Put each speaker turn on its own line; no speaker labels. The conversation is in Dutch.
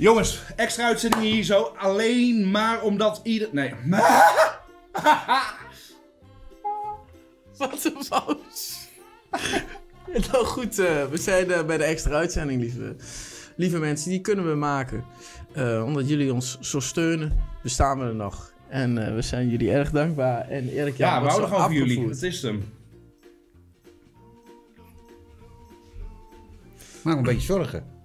Jongens, extra uitzendingen hier zo. Alleen maar omdat ieder... Nee.
Wat een paus. Nou goed, we zijn bij de extra uitzending, lieve mensen. Die kunnen we maken. Omdat jullie ons zo steunen, bestaan we er nog. En we zijn jullie erg dankbaar. En Erik,
Ja, we houden gewoon van jullie. Dat is hem.
Maak me een beetje zorgen.